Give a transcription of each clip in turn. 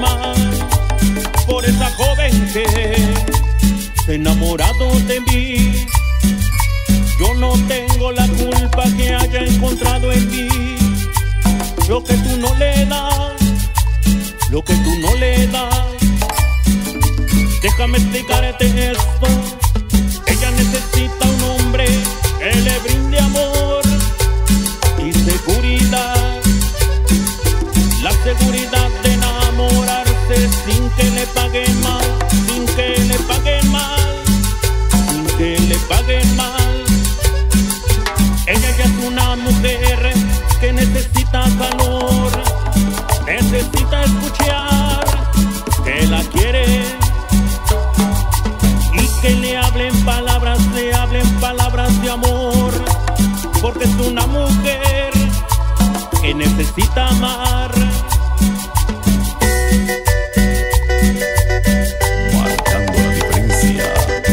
más por esa joven que se ha enamorado de mí. Yo no tengo la culpa que haya encontrado en mí lo que tú no le das, lo que tú no le das. Déjame explicarte esto. Ella necesita un hombre que le brinde amor y seguridad. La seguridad de enamorarse sin que le paguen mal, sin que le paguen mal, sin que le paguen mal. Ella ya es una mujer que necesita calor, necesita escuchar que la quiere y que le hablen palabras de amor, porque es una mujer que necesita amar. Marcando la diferencia.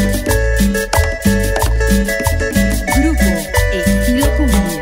Grupo Estilo Cumbia.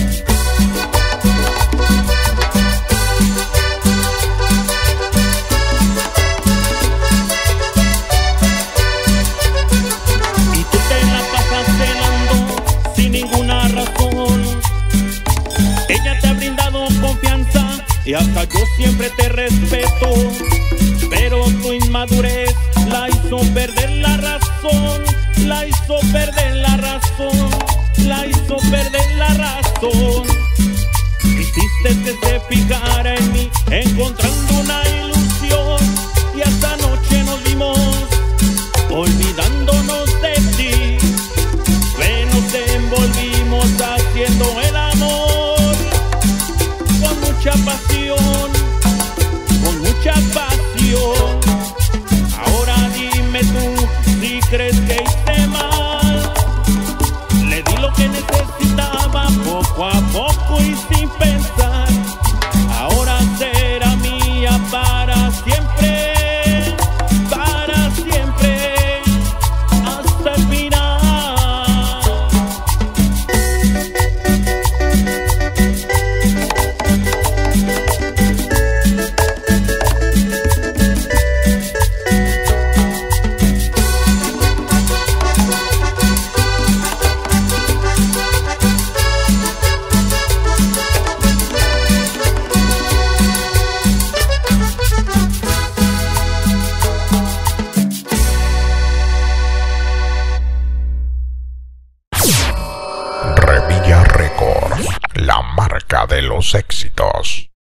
Y tú te la pasas celando sin ninguna razón. Ella te ha brindado confianza y hasta yo siempre te respeto, pero tu inmadurez la hizo perder la razón, la hizo perder la razón, la hizo perder la razón. Hiciste que se fijara en mí, encontrando una ilusión, y esta noche nos vimos olvidándonos de ti. Nos envolvimos haciendo el amor con mucha pasión, con mucha pasión. Ahora dime tú si crees que hice mal. Le di lo que necesitaba poco a poco y sin pensar. Ahora será mía para siempre, para siempre, hasta el final. Revilla Records, la marca de los éxitos.